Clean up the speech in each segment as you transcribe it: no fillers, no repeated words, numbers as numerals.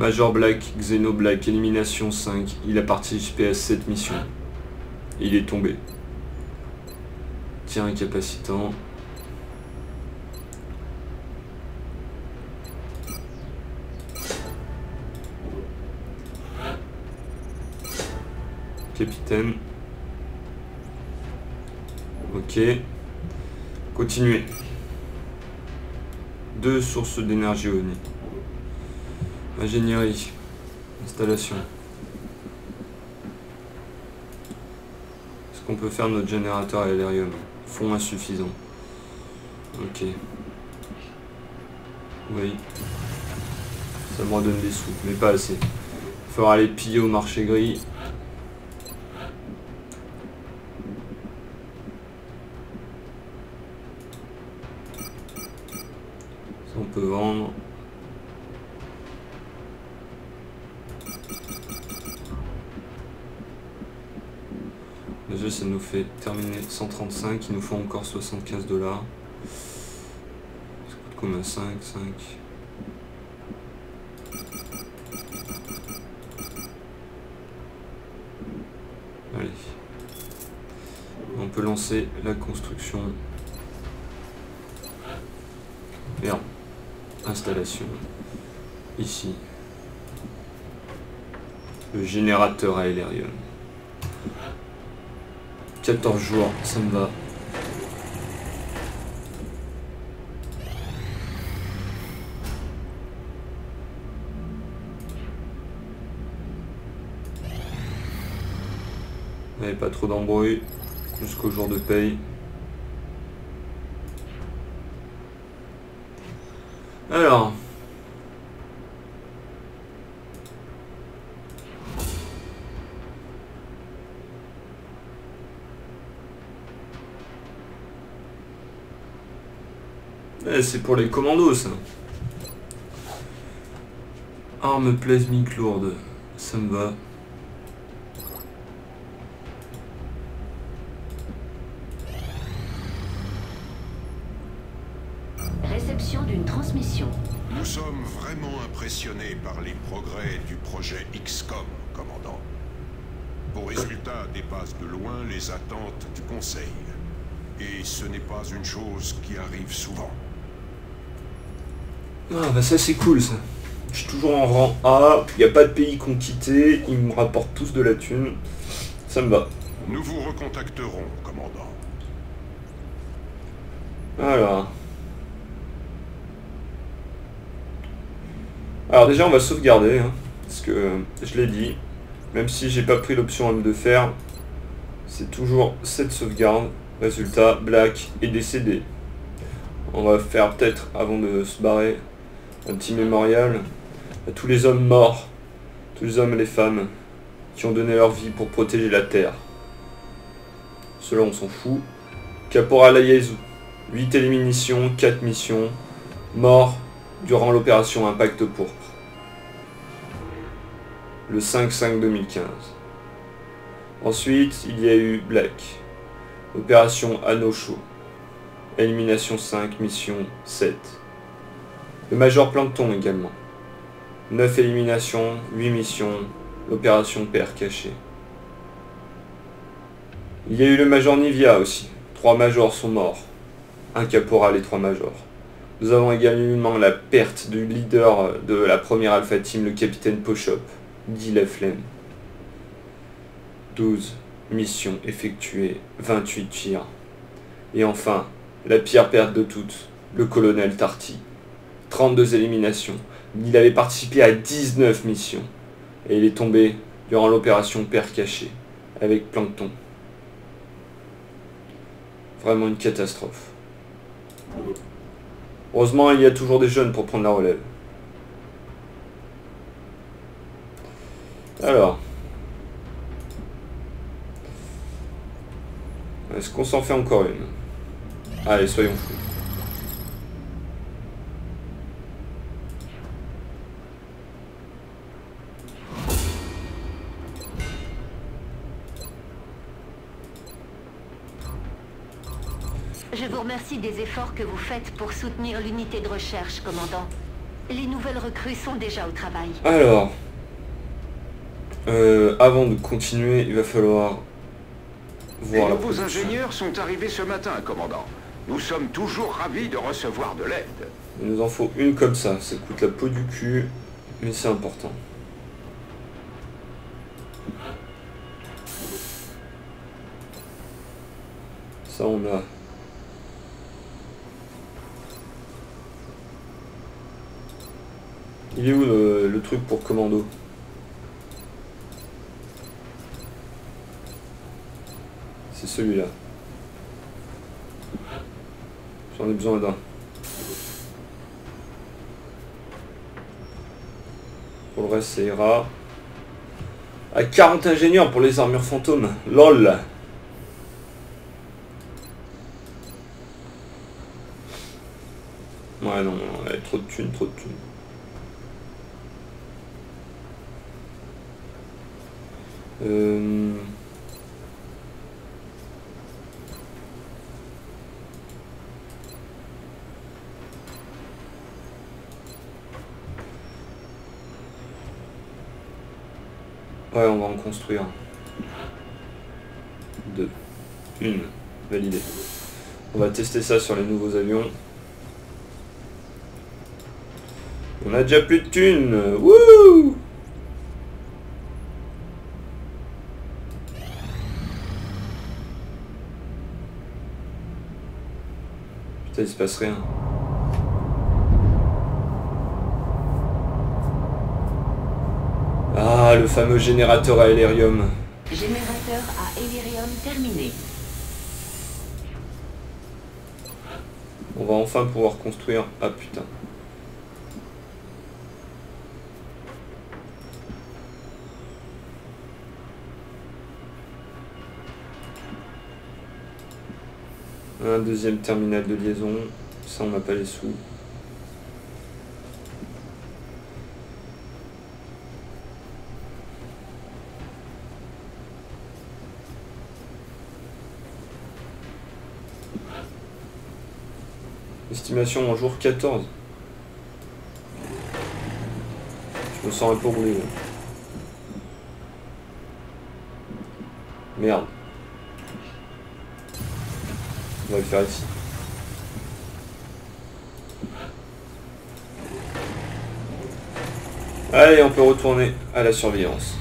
Major Black, Xeno Black, élimination 5. Il a participé à 7 missions. Et il est tombé. Tir incapacitant. Capitaine. Ok. Continuez. 2 sources d'énergie ONI. Ingénierie. Installation. Est-ce qu'on peut faire notre générateur à Elerium? Fonds insuffisant. Ok. Oui. Ça me redonne des sous, mais pas assez. Il faudra aller piller au marché gris. Ça on peut vendre. Déjà ça nous fait terminer 135, il nous faut encore 75 $. Ça coûte combien? 5. Allez. On peut lancer la construction. Merde. Installation. Ici. Le générateur à Elerium. 14 jours, ça me va. Il n'y avait pas trop d'embrouille jusqu'au jour de paye. Alors. C'est pour les commandos ça. Arme plasmique lourde, ça me va. Réception d'une transmission. Nous sommes vraiment impressionnés par les progrès du projet XCOM, commandant. Vos résultats dépassent de loin les attentes du Conseil. Et ce n'est pas une chose qui arrive souvent. Ah bah ça c'est cool ça. Je suis toujours en rang A, il n'y a pas de pays qu'on quitté, ils me rapportent tous de la thune. Ça me va. Nous vous recontacterons, commandant. Alors déjà on va sauvegarder, hein, parce que je l'ai dit, même si j'ai pas pris l'option homme de fer, c'est toujours cette sauvegarde. Résultat, Black est décédé. On va faire peut-être, avant de se barrer, un petit mémorial à tous les hommes morts, tous les hommes et les femmes qui ont donné leur vie pour protéger la Terre. Cela on s'en fout. Caporal Ayazu, 8 éliminations, 4 missions, mort durant l'opération Impact Pourpre. Le 5-5-2015. Ensuite, il y a eu Black. Opération Anosho. Élimination 5, mission 7. Le Major Plankton également. 9 éliminations, 8 missions, l'opération Père Caché. Il y a eu le Major Nivia aussi. 3 majors sont morts. Un caporal et 3 majors. Nous avons également la perte du leader de la première Alpha Team, le capitaine Pochop, dit la flemme. 12 missions effectuées, 28 tirs. Et enfin, la pire perte de toutes, le colonel Tarty. 32 éliminations. Il avait participé à 19 missions. Et il est tombé durant l'opération Père Caché, avec Plankton. Vraiment une catastrophe. Heureusement, il y a toujours des jeunes pour prendre la relève. Alors. Est-ce qu'on s'en fait encore une? Allez, soyons fous. Je vous remercie des efforts que vous faites pour soutenir l'unité de recherche, commandant. Les nouvelles recrues sont déjà au travail. Alors, avant de continuer, il va falloir Les voir la nouveaux production. ingénieurs sont arrivés ce matin, commandant. Nous sommes toujours ravis de recevoir de l'aide. Il nous en faut une comme ça coûte la peau du cul, mais c'est important. Ça on a. Il est où le truc pour commando? C'est celui-là. J'en ai besoin d'un. Pour le reste, ça ira. À 40 ingénieurs pour les armures fantômes. LOL. Ouais, non, trop de thunes, trop de thunes. Ouais, on va en construire. 2. Une. Validé. On va tester ça sur les nouveaux avions. On a déjà plus de thunes. Wouh! Putain, il se passe rien. Ah, le fameux générateur à Hélérium. Générateur à Hélérium terminé. On va enfin pouvoir construire... Ah putain. Un deuxième terminal de liaison. Ça, on n'a pas les sous. Estimation en jour 14. Je me sens un peu roulé. Là. Merde. On va le faire ici. Allez, on peut retourner à la surveillance.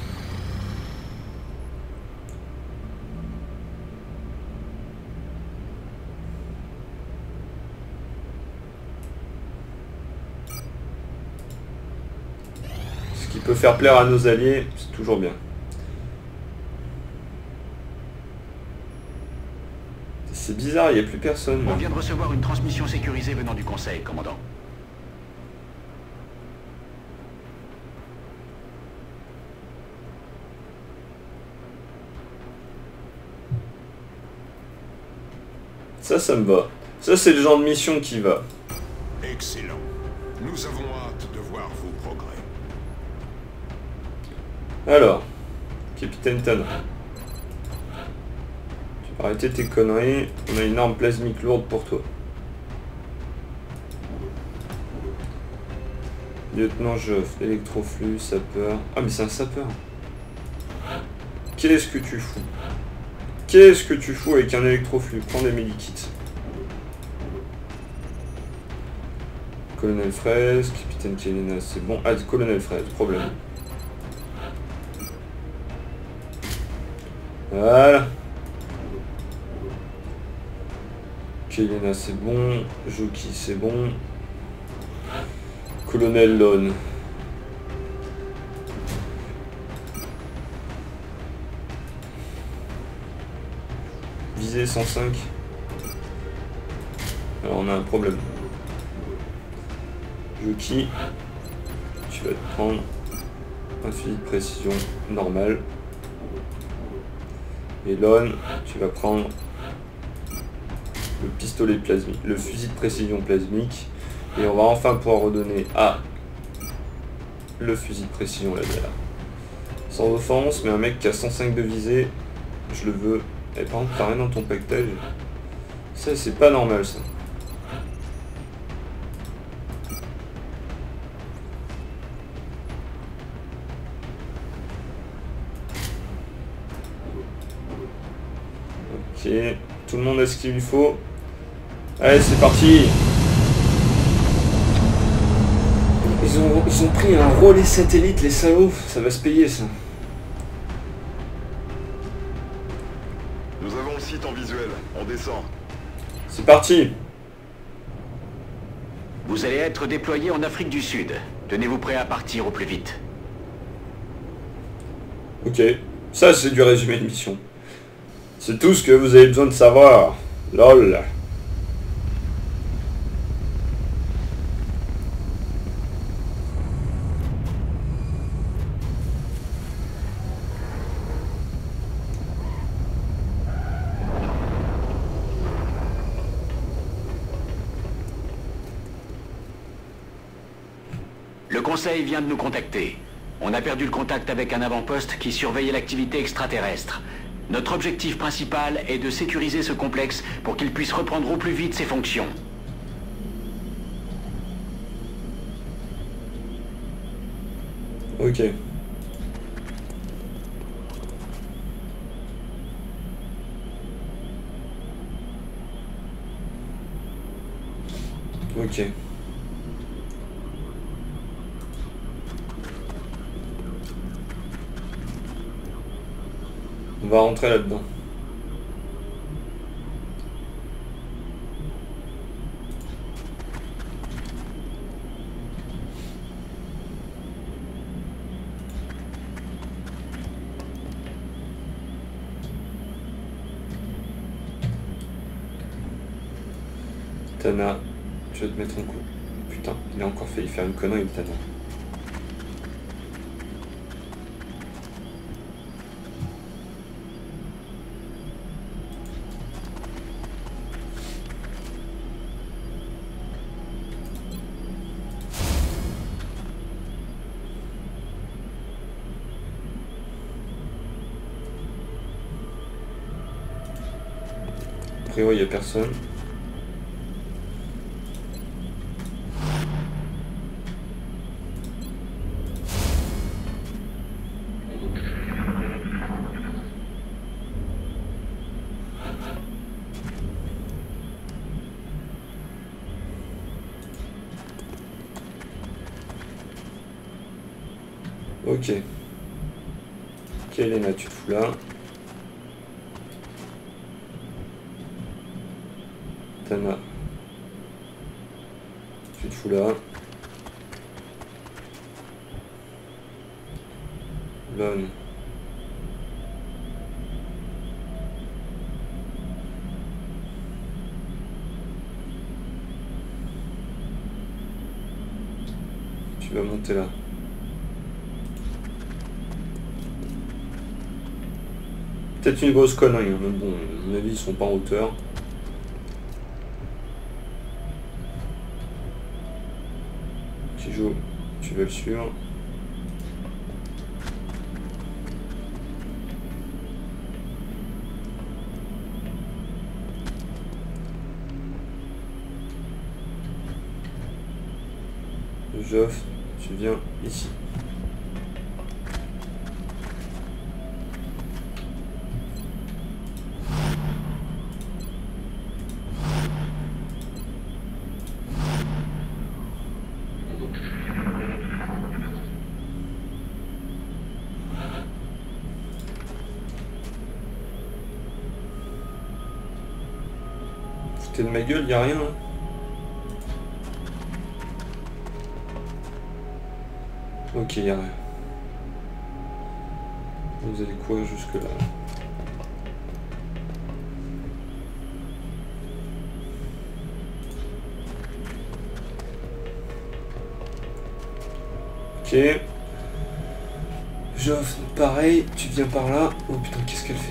Ce qui peut faire plaire à nos alliés, c'est toujours bien. C'est bizarre, il n'y a plus personne. On vient de recevoir une transmission sécurisée venant du Conseil, commandant. Ça me va. Ça, c'est le genre de mission qui va. Excellent. Nous avons hâte de voir vos progrès. Alors, Capitaine Tanner. Tu vas arrêter tes conneries. On a une arme plasmique lourde pour toi. Lieutenant Joff, électroflux, sapeur. Ah, mais c'est un sapeur. Qu'est-ce que tu fous? Qu'est-ce que tu fous avec un électroflux? Prends des medikits. Colonel Fraise, Capitaine Kelena, c'est bon. Ah, Colonel Fraise, problème. Voilà. Kelena, c'est bon. Joki, c'est bon. Colonel Lone. Visée 105. Alors on a un problème. Joki, tu vas te prendre un fusil de précision normal. Et Lone, tu vas prendre le pistolet plasmique, le fusil de précision plasmique. Et on va enfin pouvoir redonner à le fusil de précision laser. Sans offense, mais un mec qui a 105 de visée, je le veux. Et par contre, t'as rien dans ton pactage. Ça, c'est pas normal, ça. Ok, tout le monde a ce qu'il lui faut. Allez, c'est parti. Ils ont pris un relais satellite, les salauds. Ça va se payer, ça. Nous avons le site en visuel. On descend. C'est parti. Vous allez être déployé en Afrique du Sud. Tenez-vous prêt à partir au plus vite. Ok, ça c'est du résumé de mission. C'est tout ce que vous avez besoin de savoir. LOL. Le Conseil vient de nous contacter. On a perdu le contact avec un avant-poste qui surveillait l'activité extraterrestre. Notre objectif principal est de sécuriser ce complexe pour qu'il puisse reprendre au plus vite ses fonctions. Ok. Ok. On va rentrer là-dedans. Tana, tu vas te mettre en coup. Putain, il a encore failli faire une connerie, Tana. A priori, il n'y a personne. Ok. Ok, Elena, tu te fous là. Tana. Tu te fous là. Lon. Tu vas monter là. Peut-être une grosse connerie, hein, mais bon, à mon avis, ils sont pas en hauteur. Tijo, tu vas le suivre. Joff, tu viens ici. Foutez de ma gueule, y a rien. Hein. Ok, y a rien. Vous allez courir jusque là. Ok. Joff, pareil, tu viens par là. Oh putain, qu'est-ce qu'elle fait?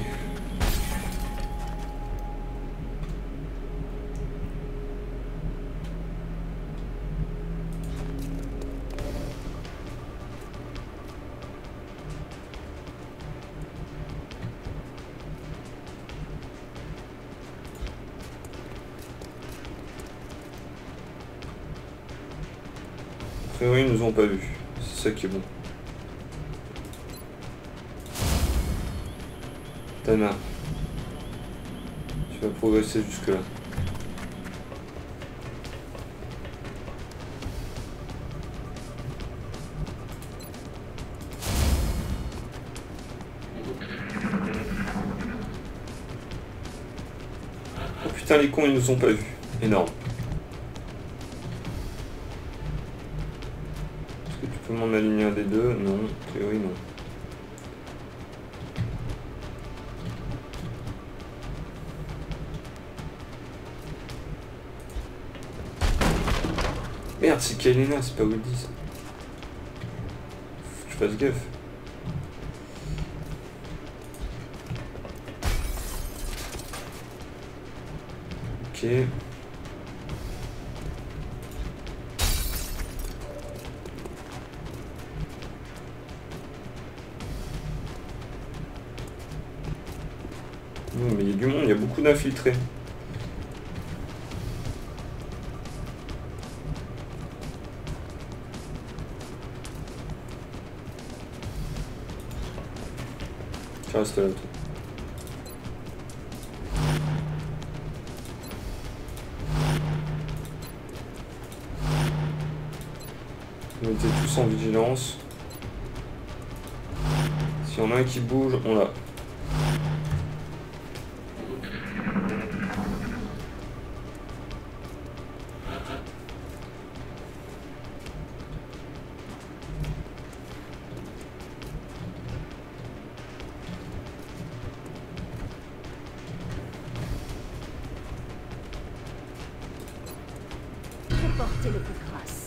A priori, ils nous ont pas vus. C'est ça qui est bon. Tana. Tu vas progresser jusque là. Oh putain, les cons ils nous ont pas vus. Énorme. Est-ce que tu peux m'en aligner un des deux? Non, a priori non. Merde, c'est Kaelina, c'est pas Woody ça. Faut que je fasse gaffe. Ok. Non, mais il y a du monde, il y a beaucoup d'infiltrés. Tu restes là, toi. On était tous en vigilance. S'il y en a un qui bouge, on l'a. Portez le coup de grâce.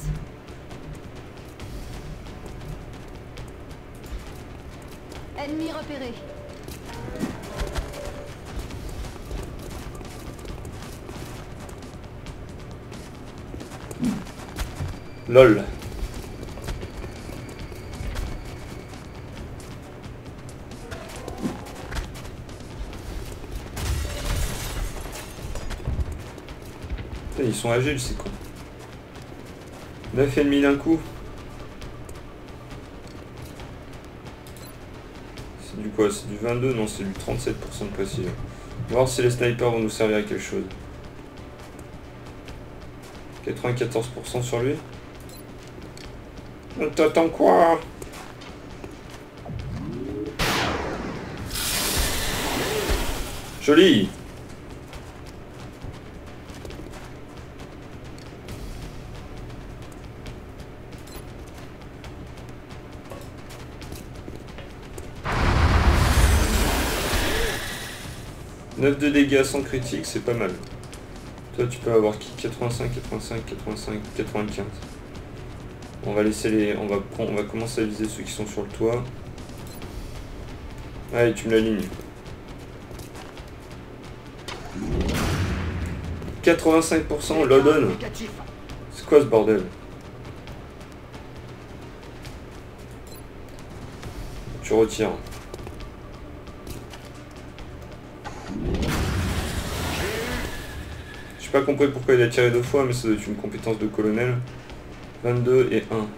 Ennemi repéré. LOL. Putain, ils sont agiles ces cons. 9 ennemis d'un coup. C'est du quoi? C'est du 22? Non, c'est du 37% de précision. On va voir si les snipers vont nous servir à quelque chose. 94% sur lui. On t'attend quoi? Joli. « 9 de dégâts sans critique, c'est pas mal. Toi, tu peux avoir qui? 85, 85, 85, 95. On va laisser les... On va commencer à viser ceux qui sont sur le toit. Allez, tu me l'alignes. 85%, Lodon. C'est quoi ce bordel? Tu retires. J'ai pas compris pourquoi il a tiré 2 fois, mais ça doit être une compétence de colonel. 22 et 1.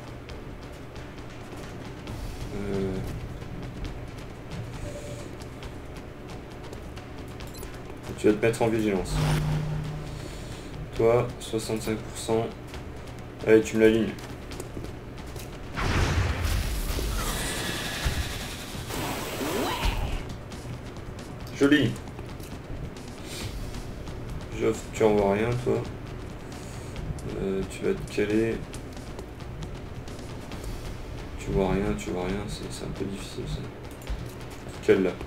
Tu vas te mettre en vigilance. Toi, 65%. Allez, tu me l'alignes. Joli. Tu en vois rien, toi. Tu vas te caler. Tu vois rien, c'est un peu difficile ça. Tu te cales là.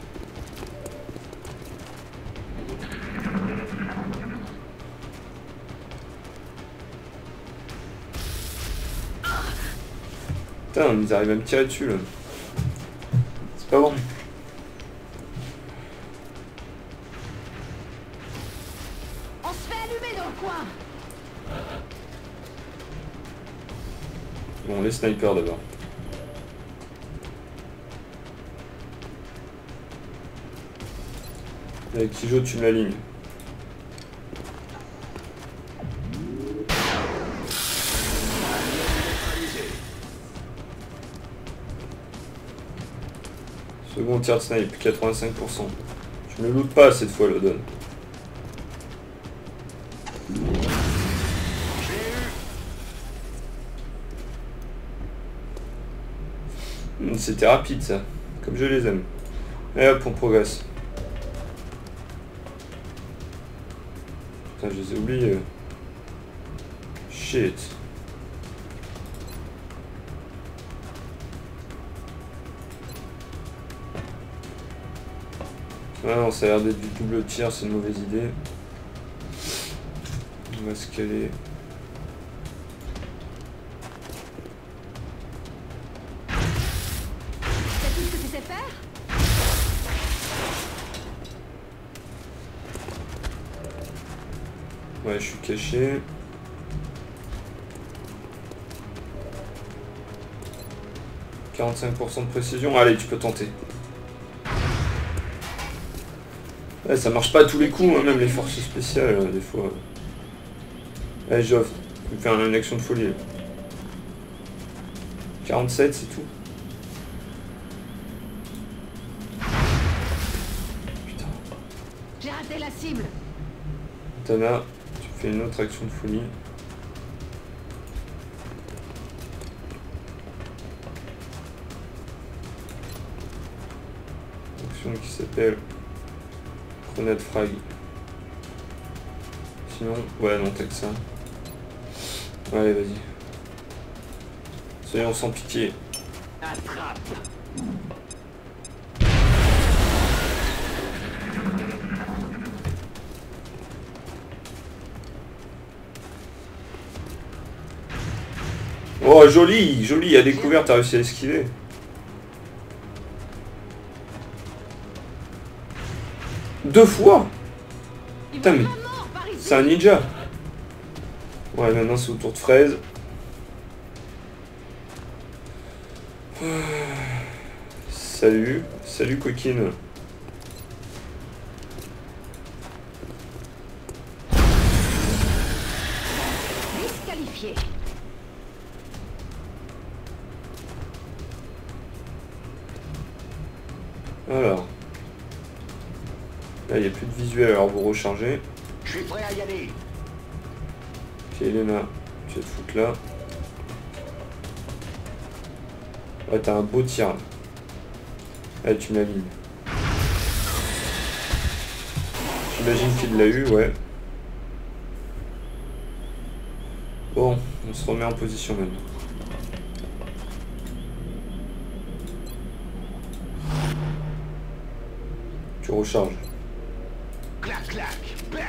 Putain, ils arrivent à me tirer dessus là. C'est pas bon. On se fait allumer dans le coin. Bon, les snipers d'abord. Avec Kijo, tu me l'alignes. Second tir de snipe, 85%. Je me loot pas cette fois, le donne. C'était rapide ça, comme je les aime. Et hop, on progresse. Putain, je les ai oubliés. Shit. Ah non, ça a l'air d'être du double tir, c'est une mauvaise idée. On va se caler. C'est tout ce que tu sais faire? Ouais, je suis caché. « 45% de précision. Allez, tu peux tenter. » Ouais, ça marche pas à tous les coups, hein, même les forces spéciales, des fois. Allez, j'offre. Je vais faire une action de folie. 47, c'est tout. Putain. J'ai raté la cible. Tana, tu fais une autre action de folie. Action qui s'appelle Grenade Frag. Sinon, ouais, non, t'as que ça. Allez, vas-y. Soyons sans pitié. Attrape. Oh, joli, joli, à découvert, t'as réussi à esquiver. Deux fois. Putain, mais c'est un ninja. Ouais, maintenant c'est au tour de fraise. Salut, salut coquine. Disqualifié. Alors. Là, il n'y a plus de visuel, alors vous rechargez. Je suis prêt à y aller. Ok, Elena, tu vas te foutre là. Ouais, t'as un beau tir là. Allez, tu m'alignes. J'imagine qu'il l'a eu, ouais. Bon, on se remet en position maintenant. Tu recharges. Clac, clac, bang.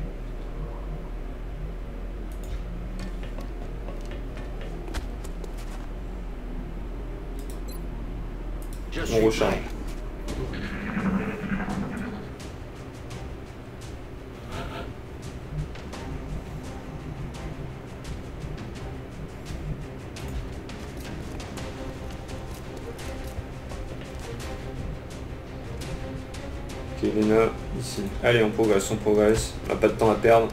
Je suis On recharge. prêt. Ok, Elena, ici. Allez, on progresse, on progresse. On n'a pas de temps à perdre.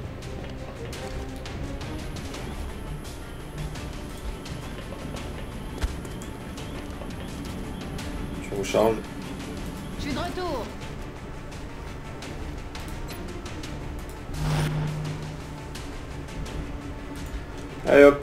Tu recharges. Je suis de retour. Allez hop.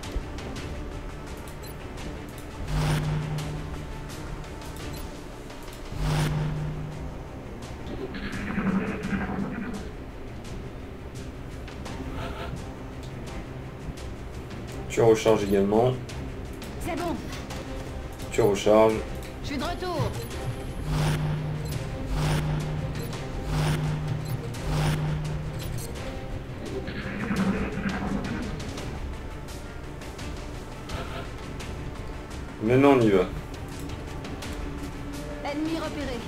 Tu recharges également. C'est bon. Tu recharges. Je suis de retour. Maintenant on y va. Ennemi repéré.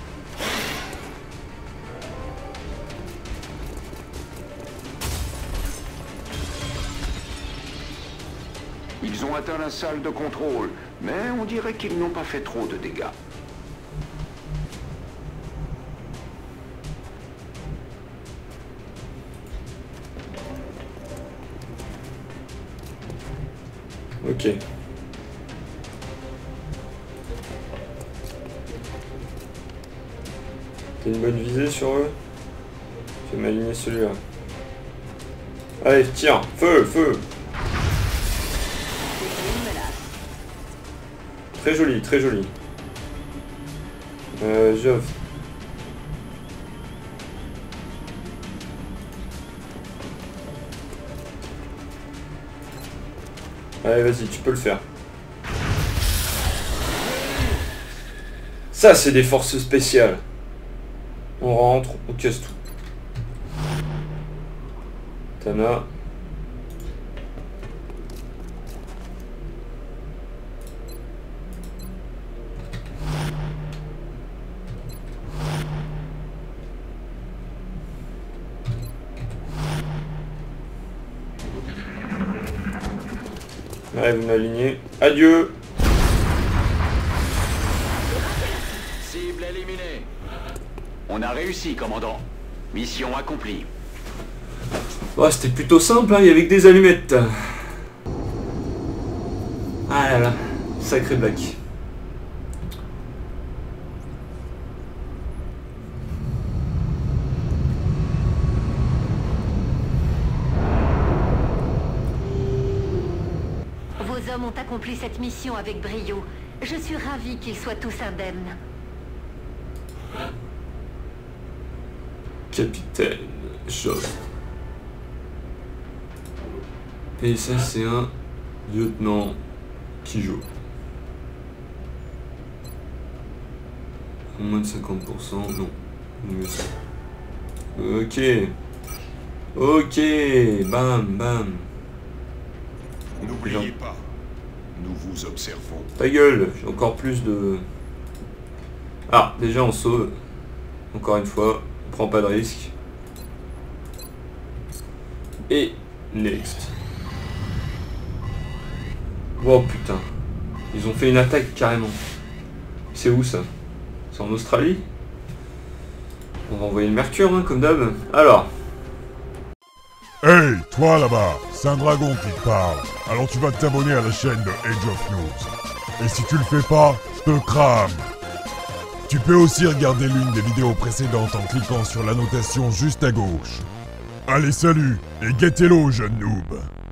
Ils ont atteint la salle de contrôle, mais on dirait qu'ils n'ont pas fait trop de dégâts. Ok. T'as une bonne visée sur eux? Je vais m'aligner celui-là. Allez, tire. Feu, feu. C'est une menace. Très joli, très joli. J'offre. Allez, vas-y, tu peux le faire. Ça, c'est des forces spéciales. On rentre, on casse tout. Tana. Ouais, vous m'alignez. Adieu. Cible éliminée. On a réussi, commandant. Mission accomplie. Ouais, c'était plutôt simple, hein, il y avait que des allumettes. Ah là là, sacré Black. Vos hommes ont accompli cette mission avec brio. Je suis ravie qu'ils soient tous indemnes. Capitaine Joff. Et ça, c'est un lieutenant qui joue. Moins de 50%, non. Mieux ça. Ok. Ok, bam, bam. N'oubliez pas, nous vous observons. Ta gueule, j'ai encore plus de... Ah, déjà on sauve. Encore une fois, on prend pas de risque. Et next. Oh putain. Ils ont fait une attaque carrément. C'est où ça? C'est en Australie? On va envoyer le mercure, hein, comme d'hab. Alors. Hey, toi là-bas, c'est un dragon qui te parle. Alors tu vas t'abonner à la chaîne de Age of News. Et si tu le fais pas, je te crame. Tu peux aussi regarder l'une des vidéos précédentes en cliquant sur l'annotation juste à gauche. Allez, salut, et get hello, jeune noob.